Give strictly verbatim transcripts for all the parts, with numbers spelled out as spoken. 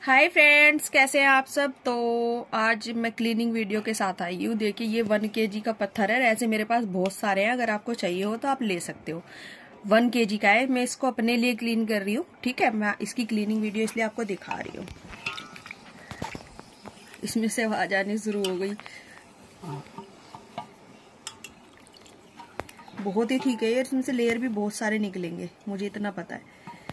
Hi friends, कैसे हैं आप सब। तो आज मैं क्लीनिंग वीडियो के साथ आई हूँ। देखिए, ये वन केजी का पत्थर है। ऐसे मेरे पास बहुत सारे हैं, अगर आपको चाहिए हो तो आप ले सकते हो। वन केजी का है। मैं इसको अपने लिए क्लीन कर रही हूँ, ठीक है। मैं इसकी क्लीनिंग वीडियो इसलिए आपको दिखा रही हूँ। इसमें से आवाज आनी शुरू हो गई। बहुत ही ठीक है ये। इसमें से लेयर भी बहुत सारे निकलेंगे, मुझे इतना पता है।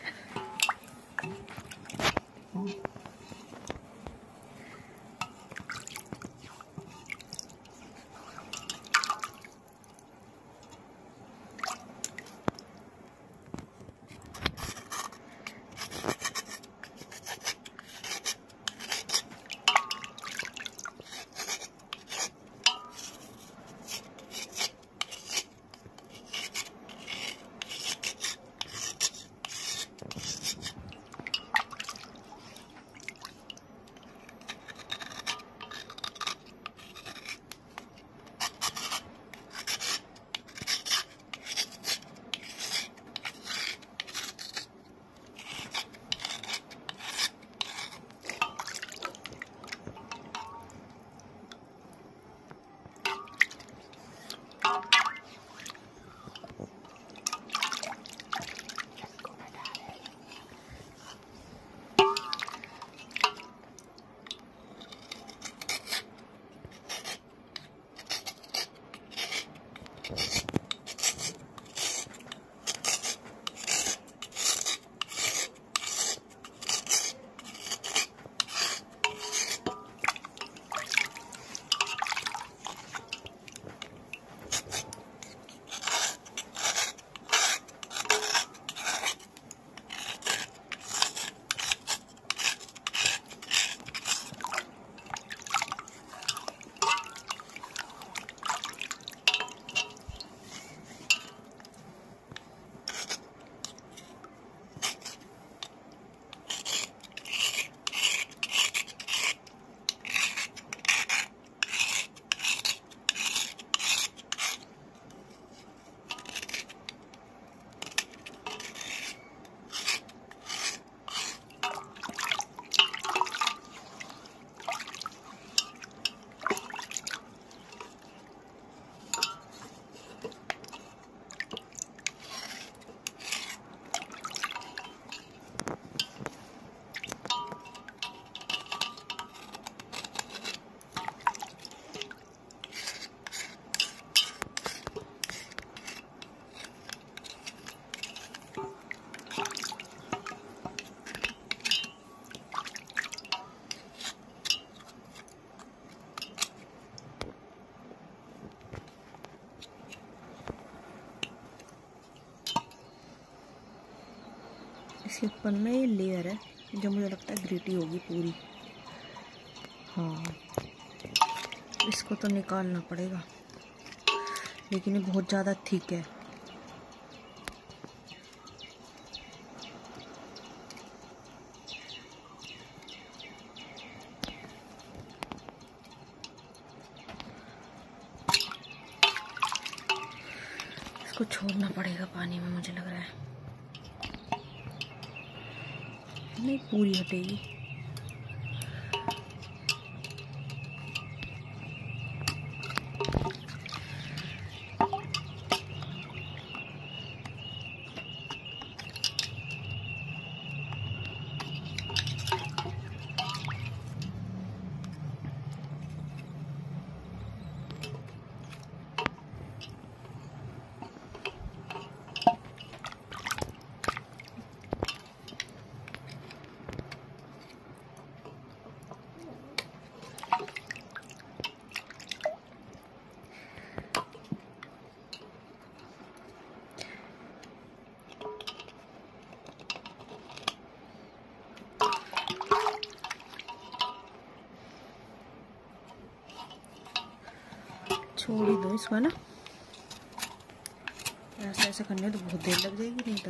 इसके ऊपर में ये लेयर है जो मुझे लगता है ग्रिटी होगी पूरी। हाँ, इसको तो निकालना पड़ेगा, लेकिन ये बहुत ज़्यादा थिक है। इसको छोड़ना पड़ेगा पानी में, मुझे लग रहा है। नहीं, पूरी हटेगी। छोड़ ही दो इसको, है ना। ऐसा ऐसा करने तो बहुत देर लग जाएगी, नहीं तो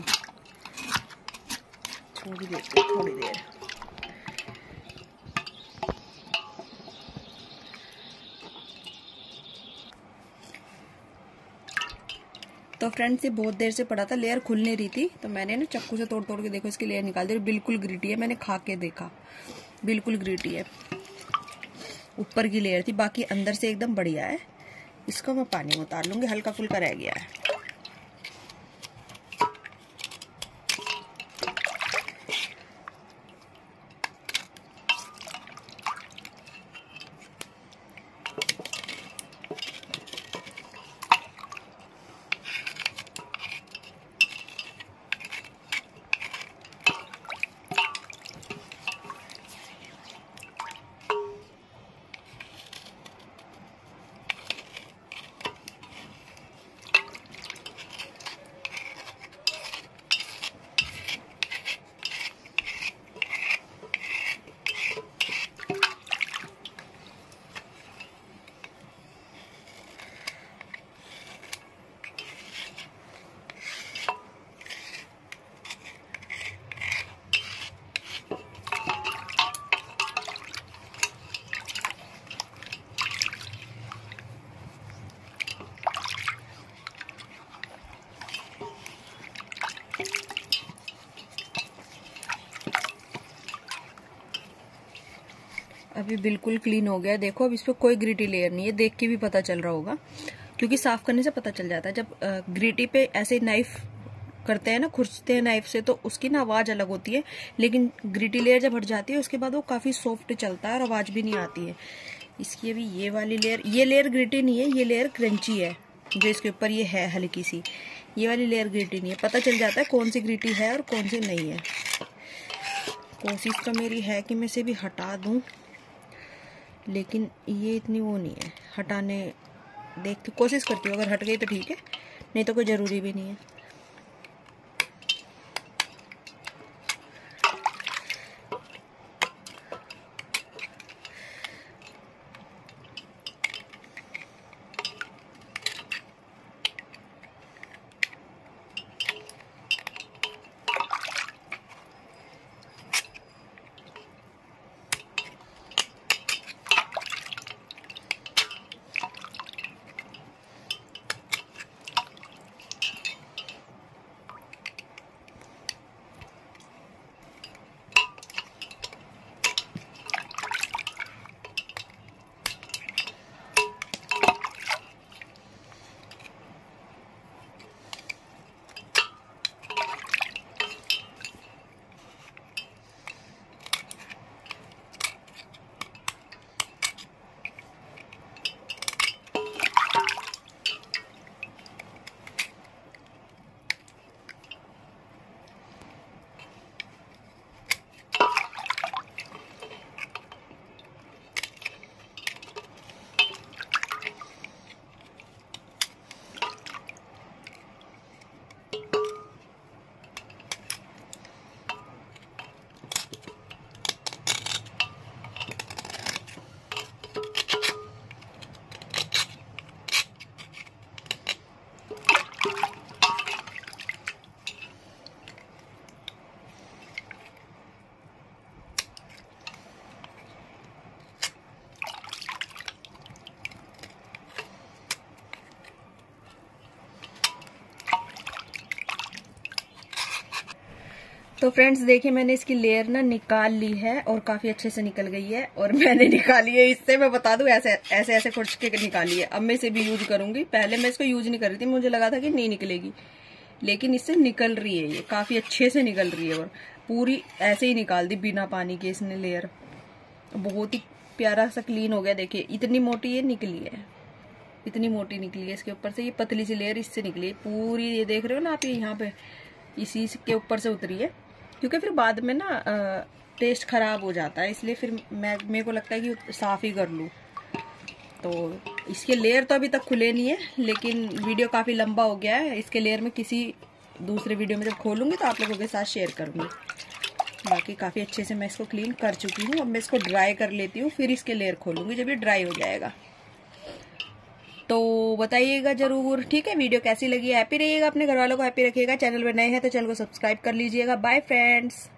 छोड़ ही देते थोड़ी देर। तो फ्रेंड्स, ये बहुत देर से पड़ा था, लेयर खुल नहीं रही थी, तो मैंने ना चाकू से तोड़ तोड़ के देखो इसकी लेयर निकाल दी। बिल्कुल ग्रिटी है, मैंने खा के देखा। बिल्कुल ग्रिटी है। ऊपर की लेयर थी, बाकी अंदर से एकदम बढ़िया है। इसको मैं पानी में उतार लूंगी, हल्का फुल्का रह गया है। अभी बिल्कुल क्लीन हो गया, देखो अब इस पर कोई ग्रिटी लेयर नहीं है। देख के भी पता चल रहा होगा, क्योंकि साफ करने से पता चल जाता है। जब ग्रिटी पे ऐसे नाइफ करते हैं ना, खुरचते हैं नाइफ से, तो उसकी ना आवाज अलग होती है। लेकिन ग्रिटी लेयर जब हट जाती है उसके बाद वो काफी सॉफ्ट चलता है और आवाज भी नहीं आती है। इसकी अभी ये वाली लेयर, ये लेयर ग्रिटी नहीं है, ये लेयर क्रंची है। जो इसके ऊपर ये है हल्की सी, ये वाली लेयर ग्रिटी नहीं है। पता चल जाता है कौन सी ग्रिटी है और कौन सी नहीं है। कोशिश तो मेरी है कि मैं इसे भी हटा दूं, लेकिन ये इतनी वो नहीं है हटाने। देख के कोशिश करती हूँ, अगर हट गई तो ठीक है, नहीं तो कोई जरूरी भी नहीं है। तो फ्रेंड्स देखिए, मैंने इसकी लेयर ना निकाल ली है और काफी अच्छे से निकल गई है। और मैंने निकाली है इससे, मैं बता दूं, ऐसे ऐसे ऐसे खुर्च के निकाली है। अब मैं इसे भी यूज करूंगी। पहले मैं इसको यूज नहीं कर रही थी, मुझे लगा था कि नहीं निकलेगी, लेकिन इससे निकल रही है। ये काफी अच्छे से निकल रही है और पूरी ऐसे ही निकाल दी बिना पानी के इसने लेयर। बहुत ही प्यारा सा क्लीन हो गया। देखिए इतनी मोटी ये निकली है, इतनी मोटी निकली है इसके ऊपर से। ये पतली सी लेयर इससे निकली है पूरी। ये देख रहे हो ना आप, ये यहाँ पे इसी के ऊपर से उतरी है, क्योंकि फिर बाद में ना टेस्ट खराब हो जाता है, इसलिए फिर मैं मेरे को लगता है कि साफ ही कर लूँ। तो इसके लेयर तो अभी तक खुले नहीं है, लेकिन वीडियो काफी लंबा हो गया है। इसके लेयर में किसी दूसरे वीडियो में जब खोलूंगी तो आप लोगों के साथ शेयर करूंगी। बाकी काफी अच्छे से मैं इसको क्लीन कर चुकी हूँ। अब मैं इसको ड्राई कर लेती हूँ, फिर इसके लेयर खोलूंगी जब ये ड्राई हो जाएगा। तो बताइएगा जरूर, ठीक है। वीडियो कैसी लगी, हैप्पी रहिएगा, अपने घर वालों को हैप्पी रखिएगा। चैनल में नए हैं तो चैनल को सब्सक्राइब कर लीजिएगा। Bye friends.